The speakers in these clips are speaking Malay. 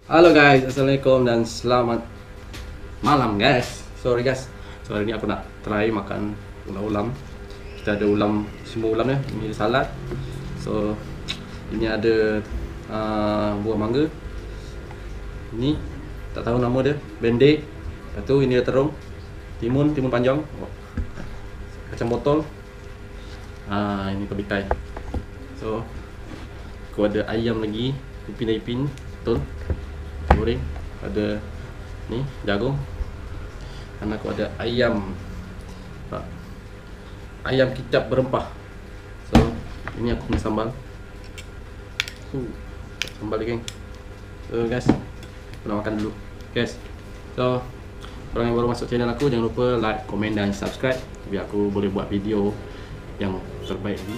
Halo guys, assalamualaikum dan selamat malam guys. Sorry guys, so hari ni aku nak try makan ulam. Kita ada ulam, semua ulam ni. Ini ada salad. So ini ada buah mangga. Ini tak tahu nama dia, bende. Lepas tu ini ada terung, timun panjang, kacang botol. Ini kebikai. So aku ada ayam lagi, ipin betul. Goreng, ada ni jagung, dan aku ada ayam kicap berempah. So ini aku punya sambal, sambal dia geng. So guys, aku nak makan dulu guys. So orang yang baru masuk channel aku, jangan lupa like, komen dan subscribe biar aku boleh buat video yang terbaik lagi.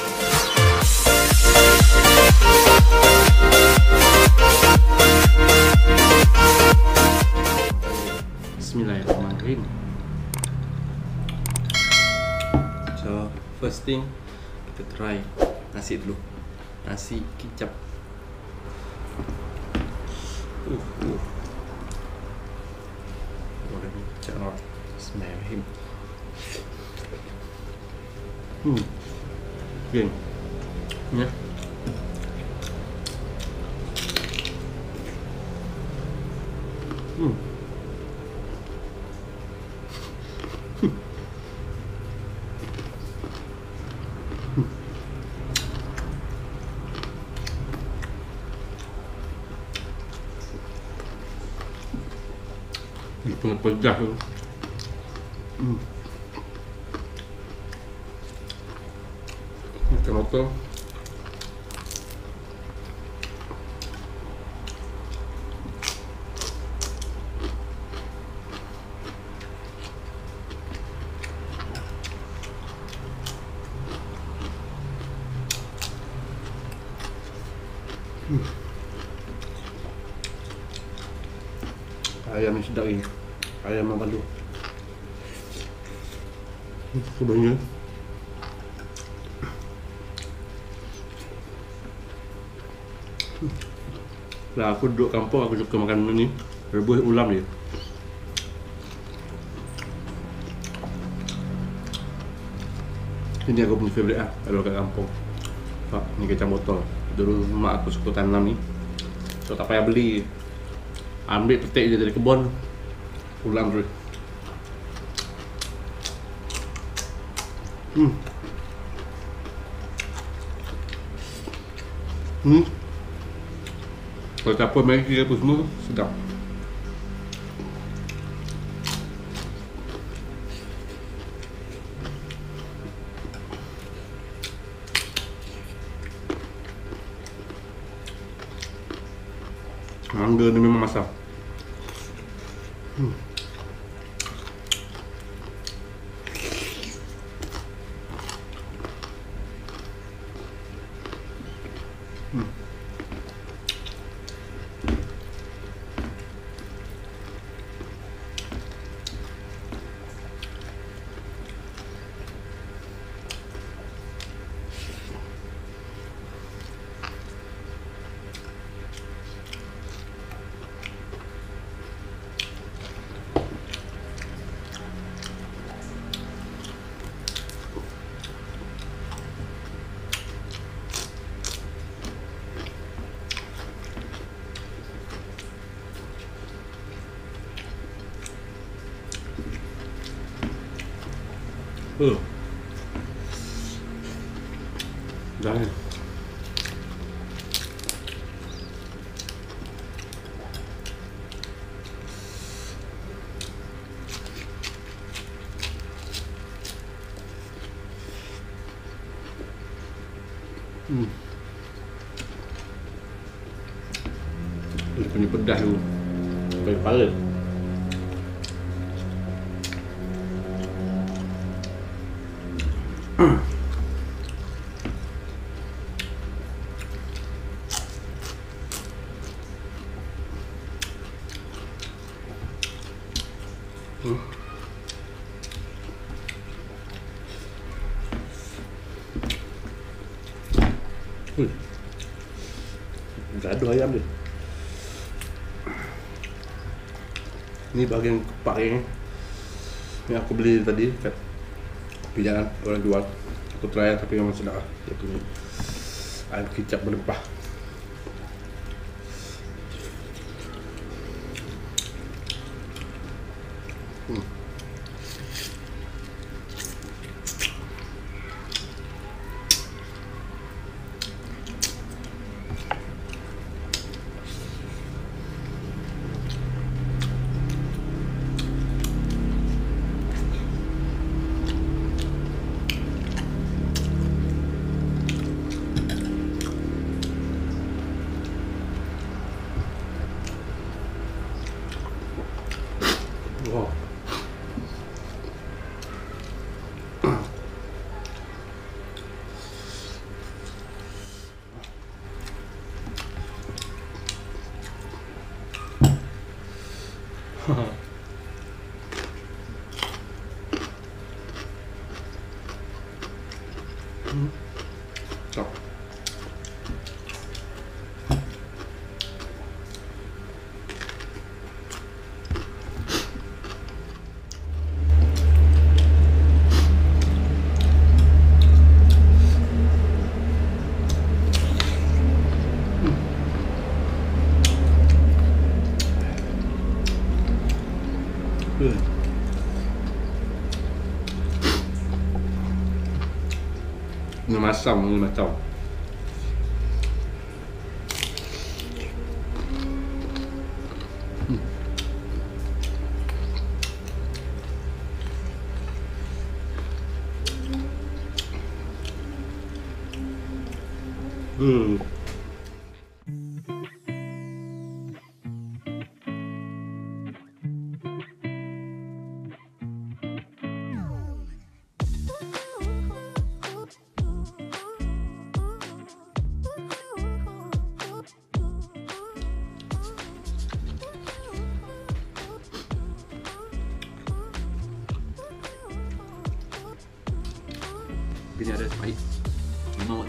Bismillahirrahmanirrahim. So first thing, kita try nasi dulu. Nasi kicap. Bismillahirrahmanirrahim. Geng. Ya. Ini pedas tu. Kenapa? Ayam ni sedap ni. Ayam yang balu. Sebenarnya lah aku duduk kampung, aku suka makan ni, rebus ulam dia. Ini aku punya favourite lah kalau kat kampung. Ni kacang botol. Dulu mak aku suka tanam ni, so tak payah beli, ambil petik je dari kebun, ulam terus. Kalau campur Maggi apa semua, sedap. Mangga ni memang masak. Dah ni. Dia punya pedas tu sampai kepala. Gaduh ayam dia. Ini bagian kepaknya yang aku beli tadi kat pinjaman orang jual. Aku try tapi memang sedap lah. Dia punya ayam kicap berempah. Wow. Stop. Ini masam, ini macam. Ini ada pahit. Mau.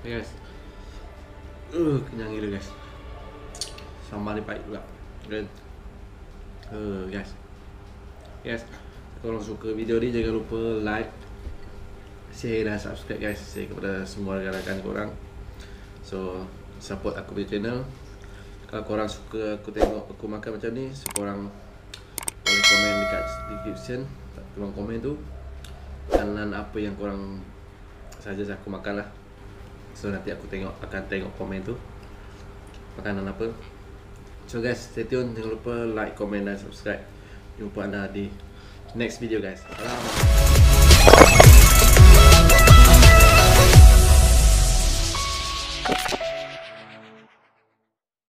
guys. Kenyang gila guys. Sambal ni pahit juga. Dan guys. Guys, kalau suka video ni jangan lupa like, share dan subscribe guys. Share kepada semua rakan-rakan korang. So, support aku punya channel. Kalau korang suka aku tengok aku makan macam ni, so korang boleh komen dekat description, ruang komen tu, makanan apa yang korang suggest aku makan lah. So nanti aku akan tengok komen tu makanan apa. So guys, stay tune, jangan lupa like, komen dan subscribe. Jumpa anda di next video guys. Salam.